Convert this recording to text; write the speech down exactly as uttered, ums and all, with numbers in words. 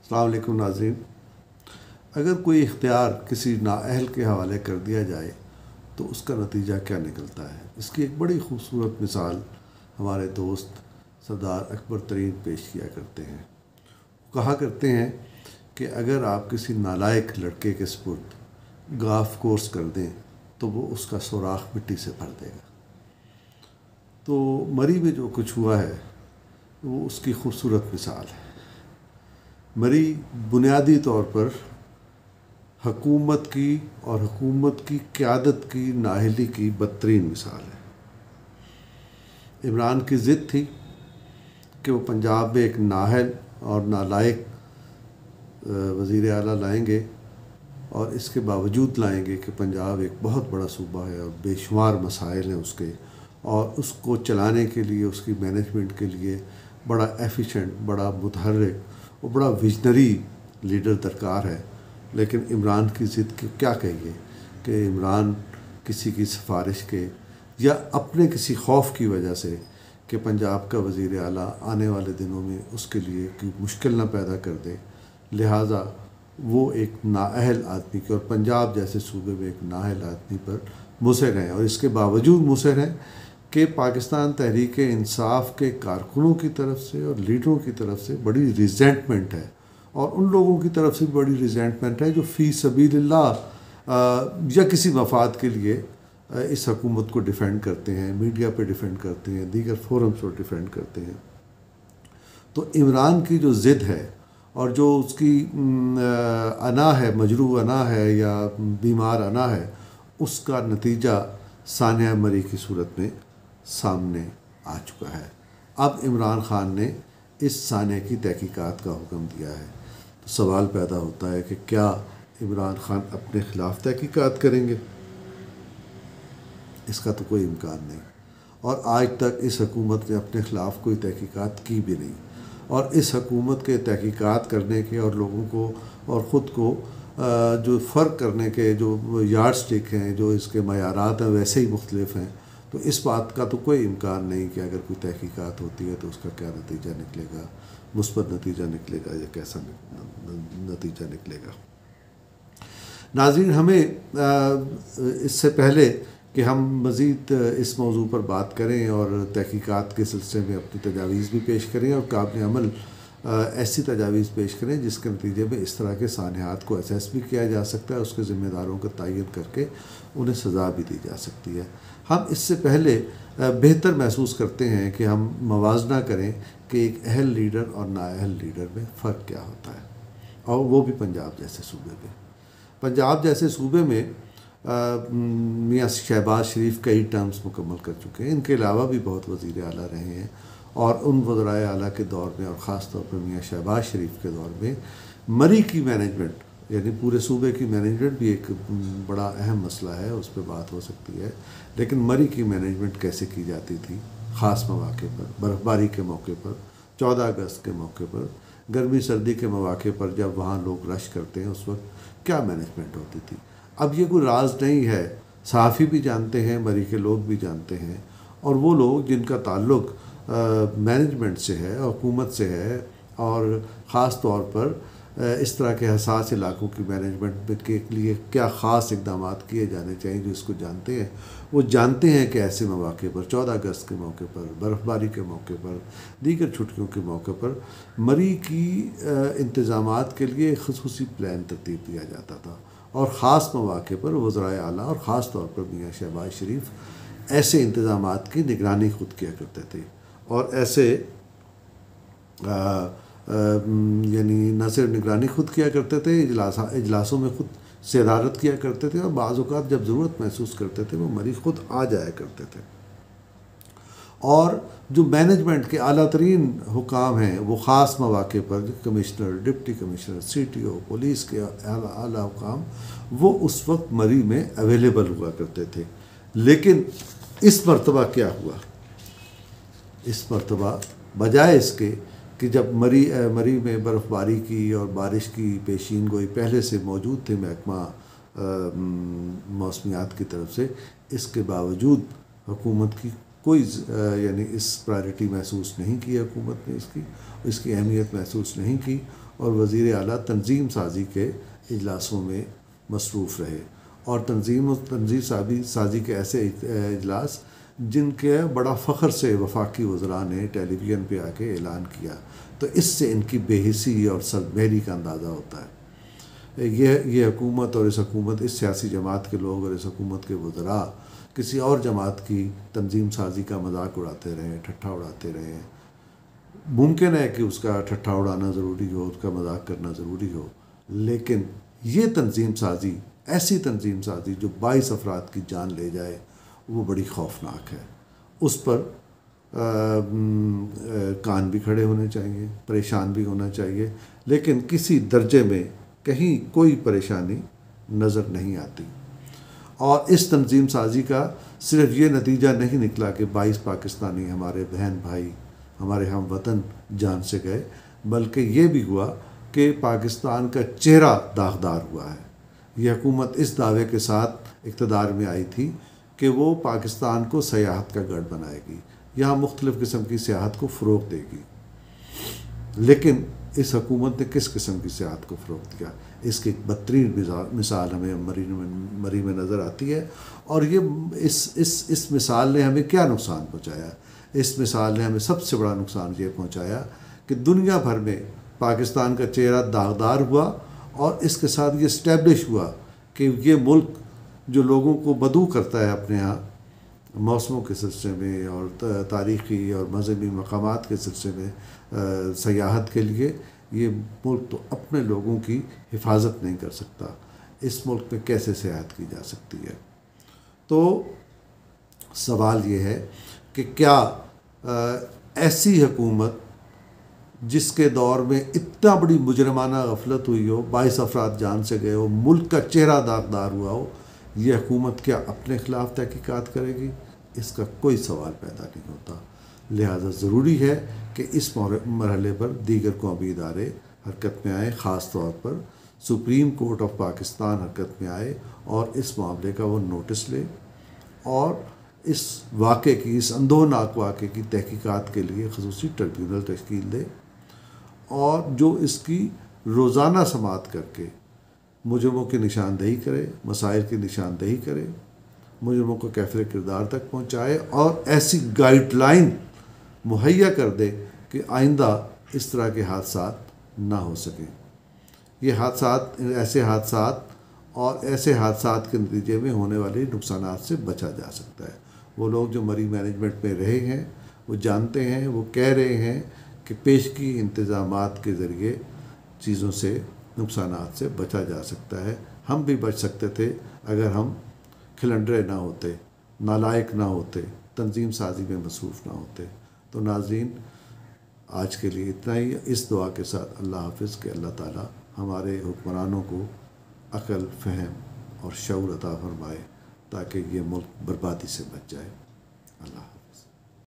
السلام علیکم ناظرین. اگر کوئی اختیار کسی نااہل کے حوالے کر دیا جائے تو اس کا نتیجہ کیا نکلتا ہے؟ اس کی ایک بڑی خوبصورت مثال ہمارے دوست سردار اکبر ترین پیش کیا کرتے ہیں. وہ کہا کرتے ہیں کہ اگر آپ کسی نالائق لڑکے کے سپرد گالف کورس کر دیں تو وہ اس کا سوراخ مٹی سے بھر دے گا. تو مری میں جو کچھ ہوا ہے وہ اس کی خوبصورت مثال ہے. مری بنیادی طور پر حکومت کی اور حکومت کی قیادت کی نااہلی کی بدترین مثال ہے. عمران کی ضد تھی کہ وہ پنجاب میں ایک نااہل اور نالائق وزیر اعلیٰ لائیں گے، اور اس کے باوجود لائیں گے کہ پنجاب ایک بہت بڑا صوبہ ہے اور بے شمار مسائل ہیں اس کے، اور اس کو چلانے کے لیے، اس کی مینجمنٹ کے لیے بڑا ایفیشینٹ، بڑا متحرک اور بڑا ویژنری لیڈر درکار ہے. لیکن عمران کی ضد کی کیا کہیے کہ عمران کسی کی سفارش کے یا اپنے کسی خوف کی وجہ سے کہ پنجاب کا وزیر اعلیٰ آنے والے دنوں میں اس کے لیے کوئی مشکل نہ پیدا کر دے، لہٰذا وہ ایک نااہل آدمی کی اور پنجاب جیسے صوبے میں ایک نااہل آدمی پر مصر ہیں. اور اس کے باوجود مصر ہیں کہ پاکستان تحریک انصاف کے کارکنوں کی طرف سے اور لیڈروں کی طرف سے بڑی ریزینٹمنٹ ہے، اور ان لوگوں کی طرف سے بڑی ریزینٹمنٹ ہے جو فی سبیل اللہ یا کسی مفاد کے لیے اس حکومت کو ڈیفینڈ کرتے ہیں، میڈیا پہ ڈیفینڈ کرتے ہیں، دیگر فورمز پر ڈیفینڈ کرتے ہیں. تو عمران کی جو ضد ہے اور جو اس کی انا ہے، مجروح انا ہے یا بیمار انا ہے، اس کا نتیجہ سانحہ مری کی صورت میں سامنے آ چکا ہے. اب عمران خان نے اس سانحے کی تحقیقات کا حکم دیا ہے. تو سوال پیدا ہوتا ہے کہ کیا عمران خان اپنے خلاف تحقیقات کریں گے؟ اس کا تو کوئی امکان نہیں، اور آج تک اس حکومت نے اپنے خلاف کوئی تحقیقات کی بھی نہیں. اور اس حکومت کے تحقیقات کرنے کے اور لوگوں کو اور خود کو جو فرق کرنے کے جو یارڈ سٹک ہیں، جو اس کے معیارات ہیں، ویسے ہی مختلف ہیں. تو اس بات کا تو کوئی امکان نہیں کہ اگر کوئی تحقیقات ہوتی ہے تو اس کا کیا نتیجہ نکلے گا، مثبت نتیجہ نکلے گا یا کیسا نتیجہ نکلے گا. ناظرین، ہمیں اس سے پہلے کہ ہم مزید اس موضوع پر بات کریں اور تحقیقات کے سلسلے میں اپنی تجاویز بھی پیش کریں اور قابل عمل ایسی تجاویز پیش کریں جس کے نتیجے میں اس طرح کے سانحات کو اسیس بھی کیا جا سکتا ہے، اس کے ذمہ داروں کا تعین کر کے انہیں سزا بھی دی جا سکتی ہے. ہم اس سے پہلے بہتر محسوس کرتے ہیں کہ ہم موازنہ کریں کہ ایک اہل لیڈر اور نااہل لیڈر میں فرق کیا ہوتا ہے، اور وہ بھی پنجاب جیسے صوبے میں. پنجاب جیسے صوبے میں میاں شہباز شریف کئی ٹرمز مکمل کر چکے ہیں. ان کے علاوہ بھی بہت وزیر اعلیٰ رہے ہیں، اور ان وزرائے اعلیٰ کے دور میں اور خاص طور پر میاں شہباز شریف کے دور میں مری کی مینجمنٹ، یعنی پورے صوبے کی مینجمنٹ بھی ایک بڑا اہم مسئلہ ہے، اس پہ بات ہو سکتی ہے. لیکن مری کی مینجمنٹ کیسے کی جاتی تھی خاص مواقع پر، برف باری کے موقع پر، چودہ اگست کے موقع پر، گرمی سردی کے مواقع پر جب وہاں لوگ رش کرتے ہیں، اس وقت کیا مینجمنٹ ہوتی تھی. اب یہ کوئی راز نہیں ہے، صحافی بھی جانتے ہیں، مری کے لوگ بھی جانتے ہیں، اور وہ لوگ جن کا تعلق مینجمنٹ سے ہے، حکومت سے ہے، اور خاص طور پر اس طرح کے حساس علاقوں کی مینجمنٹ کے لیے کیا خاص اقدامات کیے جانے چاہیے، جو اس کو جانتے ہیں، وہ جانتے ہیں کہ ایسے مواقع پر، چودہ اگست کے موقع پر، برف باری کے موقع پر، دیگر چھٹیوں کے موقع پر مری کی انتظامات کے لیے خصوصی پلان ترتیب دیا جاتا تھا، اور خاص مواقع پر وزرائے اعلیٰ اور خاص طور پر میاں شہباز شریف ایسے انتظامات کی نگرانی خود کیا کرتے تھے، اور ایسے آ, آ, یعنی نہ صرف نگرانی خود کیا کرتے تھے، اجلاس اجلاسوں میں خود صدارت کیا کرتے تھے، اور بعض اوقات جب ضرورت محسوس کرتے تھے وہ مری خود آ جایا کرتے تھے. اور جو مینجمنٹ کے اعلیٰ ترین حکام ہیں وہ خاص مواقع پر commissioner, deputy commissioner, C T O, police کے اعلیٰ حکام، وہ اس وقت مری میں اویلیبل ہوا کرتے تھے. لیکن اس مرتبہ کیا ہوا؟ اس مرتبہ بجائے اس کے کہ جب مری مری میں برف باری کی اور بارش کی پیشین گوئی پہلے سے موجود تھے محکمہ موسمیات کی طرف سے، اس کے باوجود حکومت کی کوئی یعنی اس پرائرٹی محسوس نہیں کی حکومت نے، اس کی اس کی اہمیت محسوس نہیں کی، اور وزیر اعلیٰ تنظیم سازی کے اجلاسوں میں مصروف رہے، اور تنظیم و تنظیم سازی سازی کے ایسے اجلاس جن کے بڑا فخر سے وفاقی وزراء نے ٹیلی ویژن پہ آ کے اعلان کیا، تو اس سے ان کی بے حسی اور سرمہری کا اندازہ ہوتا ہے۔ یہ یہ حکومت اور اس حکومت اس سیاسی جماعت کے لوگ اور اس حکومت کے وزراء کسی اور جماعت کی تنظیم سازی کا مذاق اڑاتے رہیں، ٹھٹھا اڑاتے رہیں۔ ممکن ہے کہ اس کا ٹھٹھا اڑانا ضروری ہو، اس کا مذاق کرنا ضروری ہو، لیکن یہ تنظیم سازی، ایسی تنظیم سازی جو بائیس افراد کی جان لے جائے، وہ بڑی خوفناک ہے۔ اس پر کان بھی کھڑے ہونے چاہیے، پریشان بھی ہونا چاہیے، لیکن کسی درجے میں کہیں کوئی پریشانی نظر نہیں آتی۔ اور اس تنظیم سازی کا صرف یہ نتیجہ نہیں نکلا کہ بائیس پاکستانی ہمارے بہن بھائی، ہمارے ہم وطن جان سے گئے، بلکہ یہ بھی ہوا کہ پاکستان کا چہرہ داغدار ہوا ہے۔ یہ حکومت اس دعوے کے ساتھ اقتدار میں آئی تھی کہ وہ پاکستان کو سیاحت کا گڑھ بنائے گی، یہاں مختلف قسم کی سیاحت کو فروغ دے گی، لیکن اس حکومت نے کس قسم کی سیاحت کو فروغ دیا؟ اس کی ایک بدترین مثال ہمیں مری میں مری میں نظر آتی ہے۔ اور یہ اس اس اس مثال نے ہمیں کیا نقصان پہنچایا؟ اس مثال نے ہمیں سب سے بڑا نقصان یہ پہنچایا کہ دنیا بھر میں پاکستان کا چہرہ داغدار ہوا، اور اس کے ساتھ یہ اسٹیبلش ہوا کہ یہ ملک جو لوگوں کو بدو کرتا ہے اپنے ہاں موسموں کے سلسلے میں اور تاریخی اور مذہبی مقامات کے سلسلے میں سیاحت کے لیے، یہ ملک تو اپنے لوگوں کی حفاظت نہیں کر سکتا، اس ملک میں کیسے سیاحت کی جا سکتی ہے؟ تو سوال یہ ہے کہ کیا ایسی حکومت جس کے دور میں اتنا بڑی مجرمانہ غفلت ہوئی ہو، بائیس افراد جان سے گئے ہو، ملک کا چہرہ داغدار ہوا ہو، یہ حکومت کیا اپنے خلاف تحقیقات کرے گی؟ اس کا کوئی سوال پیدا نہیں ہوتا۔ لہذا ضروری ہے کہ اس مرحلے پر دیگر قومی ادارے حرکت میں آئیں، خاص طور پر سپریم کورٹ آف پاکستان حرکت میں آئے اور اس معاملے کا وہ نوٹس لے، اور اس واقعے کی، اس اندوہناک واقعے کی تحقیقات کے لیے خصوصی ٹریبیونل تشکیل دے، اور جو اس کی روزانہ سماعت کر کے مجرموں کی نشاندہی کرے، مسائل کی نشاندہی کرے، مجرموں کو کیفر کردار تک پہنچائے، اور ایسی گائیڈ لائن مہیا کر دے کہ آئندہ اس طرح کے حادثات نہ ہو سکیں۔ یہ حادثات، ایسے حادثات اور ایسے حادثات کے نتیجے میں ہونے والے نقصانات سے بچا جا سکتا ہے۔ وہ لوگ جو مری مینجمنٹ میں رہے ہیں وہ جانتے ہیں، وہ کہہ رہے ہیں کہ پیشگی انتظامات کے ذریعے چیزوں سے، نقصانات سے بچا جا سکتا ہے۔ ہم بھی بچ سکتے تھے اگر ہم کھلنڈرے نہ ہوتے، نالائق نہ ہوتے، تنظیم سازی میں مصروف نہ ہوتے۔ تو ناظرین، آج کے لیے اتنا ہی، اس دعا کے ساتھ اللہ حافظ کہ اللہ تعالیٰ ہمارے حکمرانوں کو عقل، فہم اور شعور عطا فرمائے تاکہ یہ ملک بربادی سے بچ جائے۔ اللہ